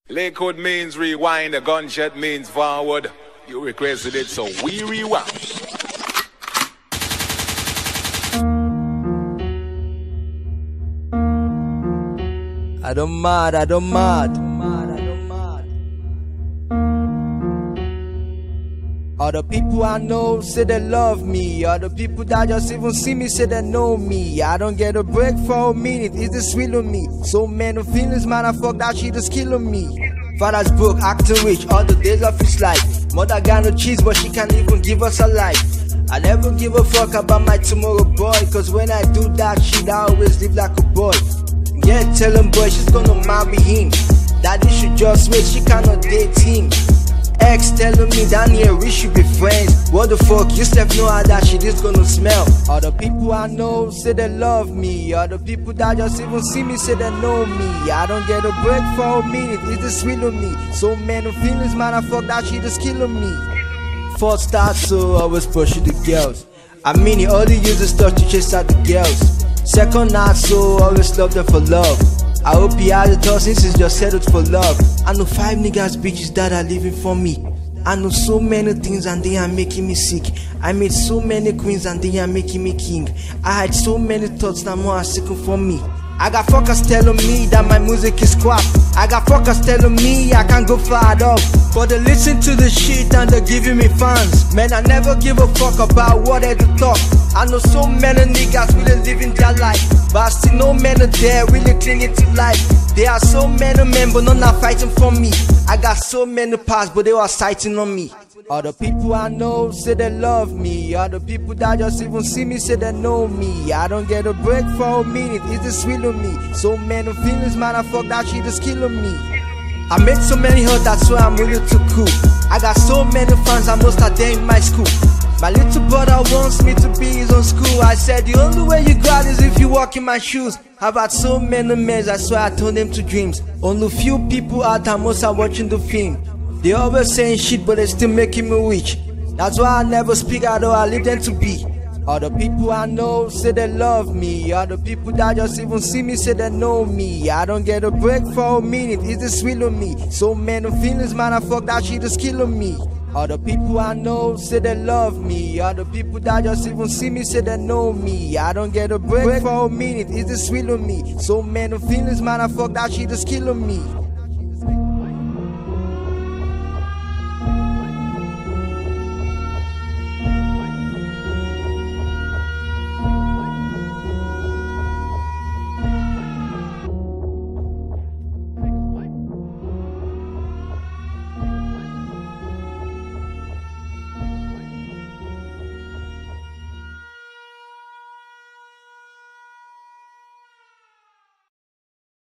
Lakewood means rewind, a gunshot means forward. You requested it, so we rewind. I don't mad. All the people I know say they love me. All the people that just even see me say they know me. I don't get a break for a minute, is this real on me? So many feelings, man, I fuck that shit is killing me. Father's broke, acting rich, all the days of his life. Mother got no cheese, but she can't even give us a life. I never give a fuck about my tomorrow, boy, cause when I do that shit, I always live like a boy. Yeah, tell him, boy, she's gonna marry him. Daddy should just wait, she cannot date him. Ex telling me down here we should be friends. What the fuck, you step know how that shit is gonna smell. All the people I know say they love me. All the people that just even see me say they know me. I don't get a break for a minute, is this real on me? So many feelings, man, I fuck that shit is killing me. First start, so always pushing the girls. I mean it, all the users start to chase out the girls. Second night, so always love them for love. I hope he had a thought since he's just settled for love. I know 5 niggas bitches that are living for me. I know so many things and they are making me sick. I made so many queens and they are making me king. I had so many thoughts that more are seeking for me. I got fuckers telling me that my music is crap. I got fuckers telling me I can't go far enough. But they listen to the shit and they're giving me fans. Man, I never give a fuck about what they do talk. I know so many niggas really living their life, but I still know many there really clinging to life. There are so many men, but none are fighting for me. I got so many past, but they were sighting on me. All the people I know say they love me. All the people that just even see me say they know me. I don't get a break for a minute, is this real on me? So many feelings, man, I fuck that shit is killing me. I made so many hurt, that's why I'm really too cool. I got so many fans, I most are there in my school. My little brother wants me to be his own school. I said the only way you got is if you walk in my shoes. I've had so many men, I swear I turned them to dreams. Only few people out there most are watching the film. They always saying shit, but they still making me rich. That's why I never speak out, or I leave them to be. All the people I know say they love me. All the people that just even see me say they know me. I don't get a break for a minute, is this real on me? So many feelings, man, I fuck that shit is killing me. All the people I know say they love me. All the people that just even see me say they know me. I don't get a break for a minute, is this real on me? So many feelings, man, I fuck that shit is killing me.